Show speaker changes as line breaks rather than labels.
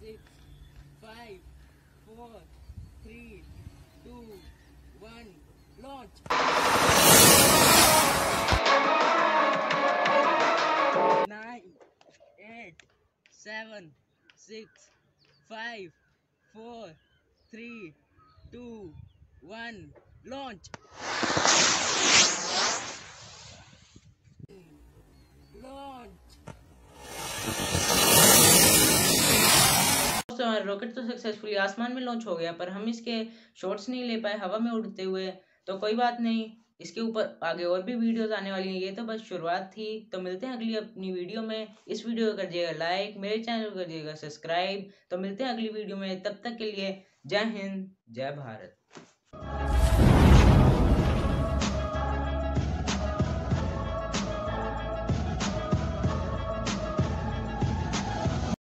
6, 5, 4, 3, 2, 1, launch! 9, 8, 7, 6, 5, 4, 3, 2, 1, launch! Launch!
दोस्तों हमारा rocket तो सक्सेसफुली आसमान में लॉन्च हो गया, पर हम इसके शॉट्स नहीं ले पाए हवा में उड़ते हुए। तो कोई बात नहीं, इसके ऊपर आगे और भी वीडियोस आने वाली हैं। ये तो बस शुरुआत थी। तो मिलते हैं अगली अपनी वीडियो में। इस वीडियो को करिएगा लाइक, मेरे चैनल को करिएगा सब्सक्राइब। तो मिलते हैं अगली वीडियो में, तब तक के लिए जय हिंद, जय भारत।